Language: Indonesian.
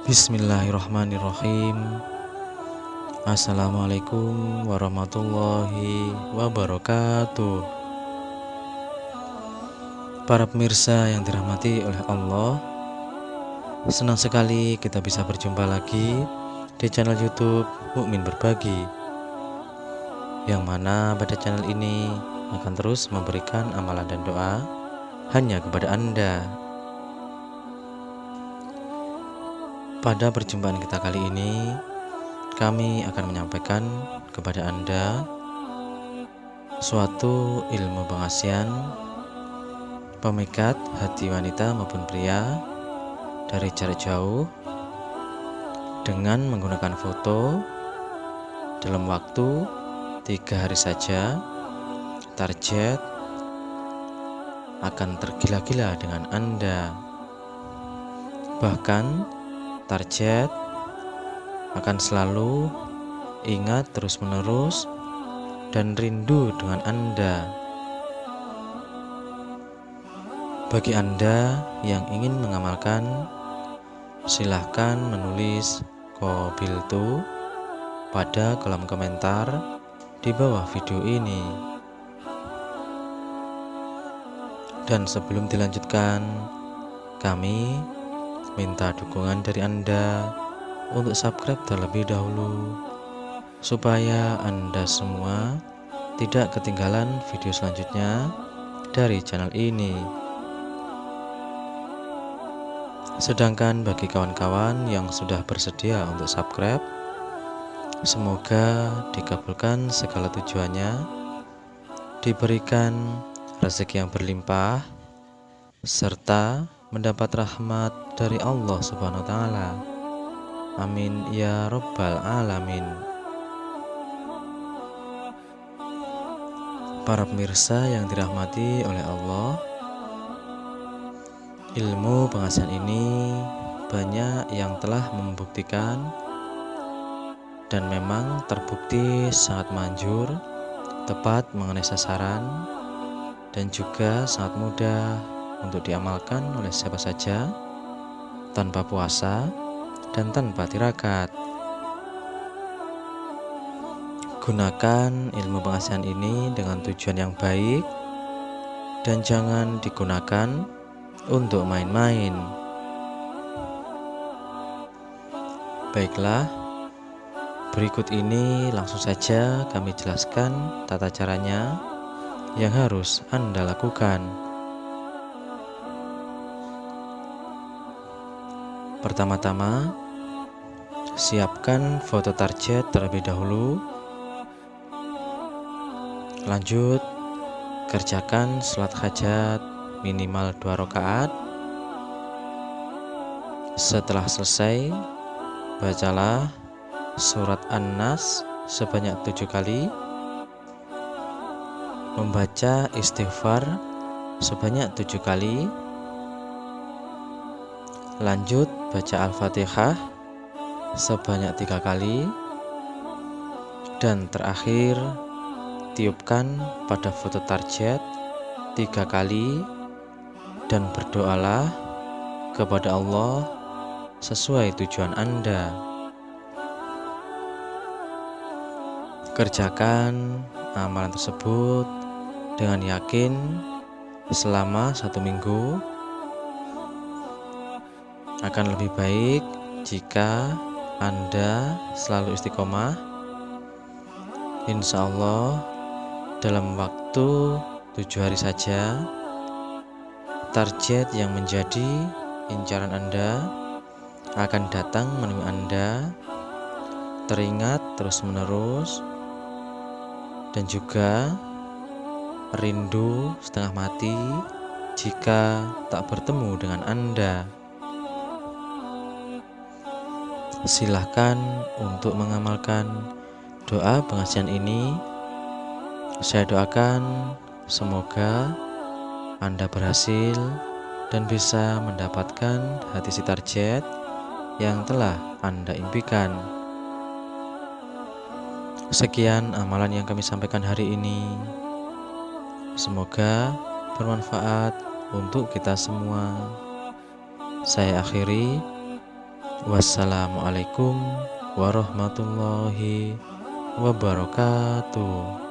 Bismillahirrahmanirrahim. Assalamualaikum warahmatullahi wabarakatuh. Para pemirsa yang dirahmati oleh Allah, senang sekali kita bisa berjumpa lagi di channel YouTube Mukmin Berbagi, yang mana pada channel ini akan terus memberikan amalan dan doa hanya kepada Anda. Pada perjumpaan kita kali ini, kami akan menyampaikan kepada Anda suatu ilmu pengasihan pemikat hati wanita maupun pria dari jarak jauh dengan menggunakan foto dalam waktu 3 hari saja. Target akan tergila-gila dengan Anda. Bahkan target akan selalu ingat terus-menerus dan rindu dengan Anda. Bagi Anda yang ingin mengamalkan, silahkan menulis qabiltu pada kolom komentar di bawah video ini. Dan sebelum dilanjutkan, kami minta dukungan dari Anda untuk subscribe terlebih dahulu, supaya Anda semua tidak ketinggalan video selanjutnya dari channel ini. Sedangkan bagi kawan-kawan yang sudah bersedia untuk subscribe, semoga dikabulkan segala tujuannya, diberikan rezeki yang berlimpah, serta mendapat rahmat dari Allah Subhanahu wa Ta'ala. Amin ya Rabbal Alamin. Para pemirsa yang dirahmati oleh Allah, ilmu pengasihan ini banyak yang telah membuktikan dan memang terbukti sangat manjur, tepat mengenai sasaran, dan juga sangat mudah untuk diamalkan oleh siapa saja, tanpa puasa dan tanpa tirakat. Gunakan ilmu pengasihan ini dengan tujuan yang baik dan jangan digunakan untuk main-main. Baiklah, berikut ini langsung saja kami jelaskan tata caranya yang harus Anda lakukan. Pertama-tama, siapkan foto target terlebih dahulu. Lanjut, kerjakan salat hajat minimal 2 rakaat. Setelah selesai, bacalah surat An-Nas sebanyak 7 kali. Membaca istighfar sebanyak 7 kali. Lanjut, baca Al-Fatihah sebanyak 3 kali. Dan terakhir, tiupkan pada foto target 3 kali dan berdoalah kepada Allah sesuai tujuan Anda. Kerjakan amalan tersebut dengan yakin selama 1 minggu. Akan lebih baik jika Anda selalu istiqomah. Insya Allah dalam waktu 7 hari saja, target yang menjadi incaran Anda akan datang menemui Anda, teringat terus-menerus, dan juga rindu setengah mati jika tak bertemu dengan Anda. Silahkan untuk mengamalkan doa pengasihan ini. Saya doakan semoga Anda berhasil dan bisa mendapatkan hati si target yang telah Anda impikan. Sekian amalan yang kami sampaikan hari ini. Semoga bermanfaat untuk kita semua. Saya akhiri. Wassalamualaikum warahmatullahi wabarakatuh.